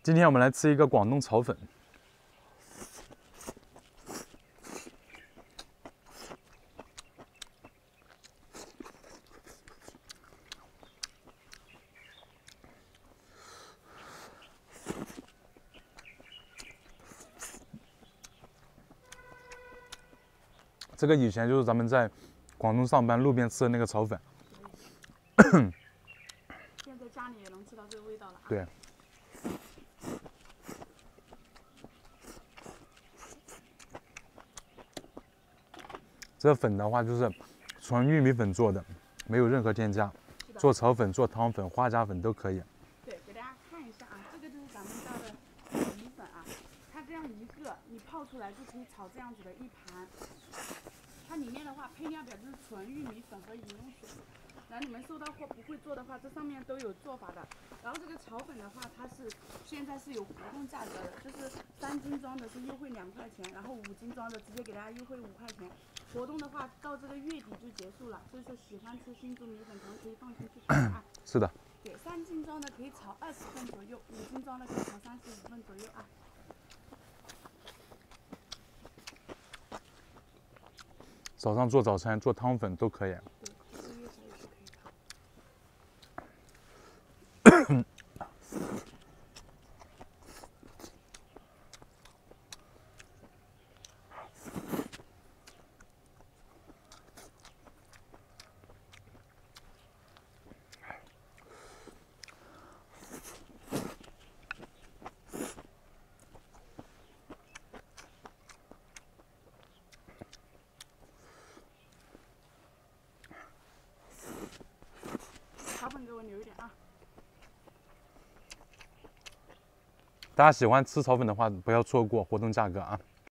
今天我们来吃一个广东炒粉。这个以前就是咱们在广东上班路边吃的那个炒粉。 现在家里也能吃到这个味道了啊。 对。这粉的话就是纯玉米粉做的，没有任何添加。做炒粉、做汤粉、花甲粉都可以。 对，给大家看一下啊，这个就是咱们家的米粉啊，它这样一个你泡出来就可以炒这样子的一盘。它里面的话配料表就是纯玉米粉和饮用水。然后你们收到货不会做的话，这上面都有做法的。然后这个炒粉的话，它是现在是有活动价格的，就是3斤装的是优惠2块钱，然后5斤装的直接给大家优惠5块钱。活动的话到这个月底就结束了，所以说喜欢吃新竹米粉团可以放心去买啊。 是的。 对，3斤装的可以炒20分左右，5斤装的可以炒35分左右啊。 早上做早餐、做汤粉都可以。 对，1个月小也是可以的。炒粉给我留一点啊。 大家喜欢吃炒粉的话，不要错过活动价格啊！